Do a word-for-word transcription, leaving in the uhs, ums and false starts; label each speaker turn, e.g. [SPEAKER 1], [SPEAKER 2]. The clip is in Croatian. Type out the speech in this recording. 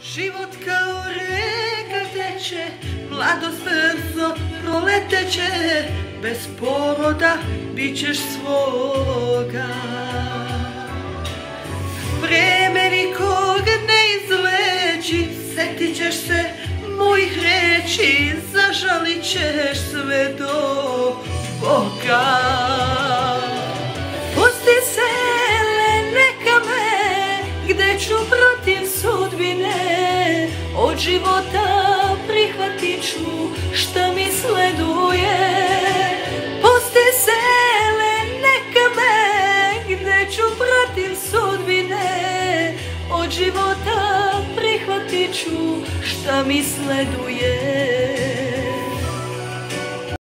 [SPEAKER 1] Život kao reka teče, mladost brzo proleteće, bez poroda bit ćeš svoga. Vreme nikog ne izleči, setit ćeš se mojih reči, zažalit ćeš sve do Boga. Pusti sele, neka me, gde ću protiv sudbine, od života prihvatit ću šta mi sleduje. Pusti sele, neka me, gde ću protiv sudbine, od života prihvatit ću šta mi sleduje.